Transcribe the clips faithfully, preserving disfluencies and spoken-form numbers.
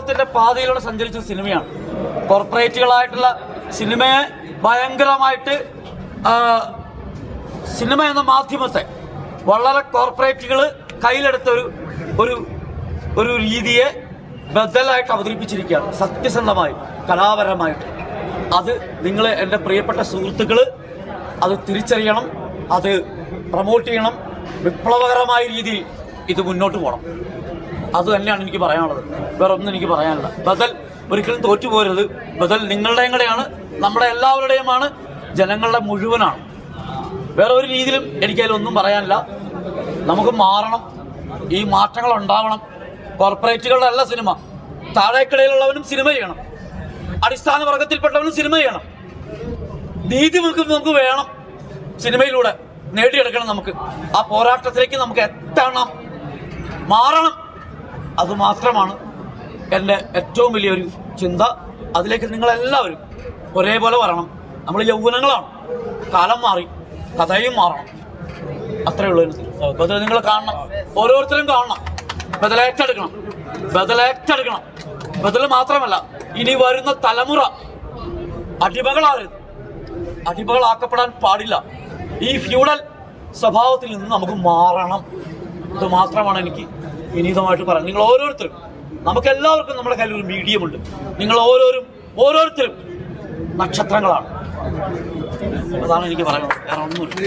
വിപ്ലവത്തിന്റെ പാതയിലൂടെ സഞ്ചരിച്ച സിനിമയാണ്. കോർപ്പറേറ്റുകളായിട്ടുള്ള സിനിമയെ ഭയങ്കരമായിട്ട് സിനിമ എന്ന മാധ്യമത്തെ വളരെ കോർപ്പറേറ്റുകൾ കയ്യിലെടുത്ത ഒരു ഒരു ഒരു രീതിയെ ബദലായിട്ട് അവതരിപ്പിച്ചിരിക്കുകയാണ്, സത്യസന്ധമായി കലാപരമായിട്ട്. അത് നിങ്ങൾ എൻ്റെ പ്രിയപ്പെട്ട സുഹൃത്തുക്കൾ അത് തിരിച്ചറിയണം, അത് പ്രൊമോട്ട് ചെയ്യണം. വിപ്ലവകരമായ രീതിയിൽ ഇത് മുന്നോട്ട് പോകണം. അത് തന്നെയാണ് എനിക്ക് പറയാനുള്ളത്. വേറെ ഒന്നും എനിക്ക് പറയാനില്ല. ബദൽ ഒരിക്കലും തോറ്റുപോരുത്. ബദൽ നിങ്ങളുടെയും കൂടെയാണ്, നമ്മുടെ എല്ലാവരുടെയുമാണ്, ജനങ്ങളുടെ മുഴുവനാണ്. വേറെ ഒരു രീതിയിലും എനിക്കതിലൊന്നും പറയാനില്ല. നമുക്ക് മാറണം, ഈ മാറ്റങ്ങൾ ഉണ്ടാവണം. കോർപ്പറേറ്റുകളുടെ അല്ല സിനിമ, താഴേക്കിടയിലുള്ളവനും സിനിമ ചെയ്യണം, അടിസ്ഥാന വർഗത്തിൽപ്പെട്ടവനും സിനിമ ചെയ്യണം. നീതി നമുക്ക് നമുക്ക് വേണം, സിനിമയിലൂടെ നേടിയെടുക്കണം. നമുക്ക് ആ പോരാട്ടത്തിലേക്ക് നമുക്ക് എത്തണം, മാറണം. അതുമാത്രമാണ് എൻ്റെ ഏറ്റവും വലിയൊരു ചിന്ത. അതിലേക്ക് നിങ്ങളെല്ലാവരും ഒരേപോലെ വരണം. നമ്മൾ യൗവനങ്ങളാണ്, കാലം മാറി, കഥയും മാറണം. അത്രേ ഉള്ളൂ. ബദൽ നിങ്ങൾ കാണണം, ഓരോരുത്തരും കാണണം. ബദലേറ്റെടുക്കണം, ബദലേറ്റെടുക്കണം. ബദൽ മാത്രമല്ല, ഇനി വരുന്ന തലമുറ അടിമകളാകരുത്, അടിമകളാക്കപ്പെടാൻ പാടില്ല. ഈ ഫ്യൂഡൽ സ്വഭാവത്തിൽ നിന്ന് നമുക്ക് മാറണം. ഇത് മാത്രമാണ് എനിക്ക് വിനീതമായിട്ട് പറയാം. നിങ്ങൾ ഓരോരുത്തരും, നമുക്കെല്ലാവർക്കും നമ്മുടെ കയ്യിൽ ഒരു മീഡിയമുണ്ട്. നിങ്ങൾ ഓരോരും ഓരോരുത്തരും നക്ഷത്രങ്ങളാണ്. അതാണ് എനിക്ക് പറയുന്നത്. വേറെ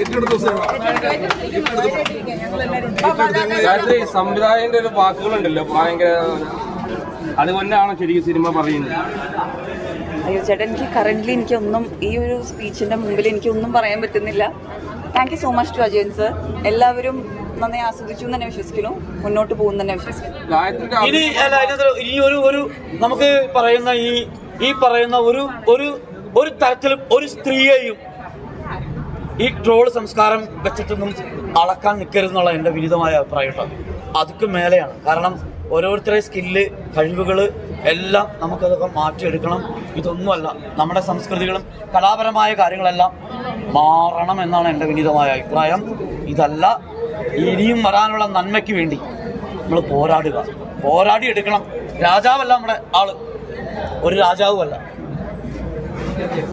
ഒന്നുമില്ല. സംവിധായകന്റെ ഒരു വാക്കുകളുണ്ടല്ലോ, ഭയങ്കര അതുകൊണ്ടാണ് ശരിക്കും സിനിമ പറയുന്നത്. അയ്യോ ചേട്ടാ, എനിക്ക് കറന്റ്ലി എനിക്കൊന്നും ഈ ഒരു സ്പീച്ചിന്റെ മുമ്പിൽ എനിക്കൊന്നും പറയാൻ പറ്റുന്നില്ല. Thank you so much to Ajayan sir. എല്ലാവരും നന്നായി ആസ്വദിച്ചു എന്ന് തന്നെ വിശ്വസിക്കുന്നു, മുന്നോട്ട് പോകും തന്നെ വിശ്വസിക്കുന്നു. ഇനി അല്ല, ഈ ഒരു ഒരു നമുക്ക് പറയുന്ന ഈ ഈ പറയുന്ന ഒരു ഒരു ഒരു തരത്തിലും ഒരു സ്ത്രീയെയും ഈ ട്രോൾ സംസ്കാരം വെച്ചിട്ടൊന്നും അളക്കാൻ നിൽക്കരുതെന്നുള്ള എൻ്റെ വിനീതമായ അഭിപ്രായം. അതൊക്കെ മേലെയാണ്. കാരണം ഓരോരുത്തരുടെ സ്കില്ല്, കഴിവുകൾ എല്ലാം നമുക്കതൊക്കെ മാറ്റിയെടുക്കണം. ഇതൊന്നുമല്ല, നമ്മുടെ സംസ്കൃതികളും കലാപരമായ കാര്യങ്ങളെല്ലാം മാറണം എന്നാണ് എൻ്റെ വിനീതമായ അഭിപ്രായം. ഇതല്ല, ഇനിയും വരാനുള്ള നന്മയ്ക്ക് വേണ്ടി നമ്മൾ പോരാടുക, പോരാടി എടുക്കണം. രാജാവല്ല നമ്മുടെ ആള്, ഒരു രാജാവുമല്ല.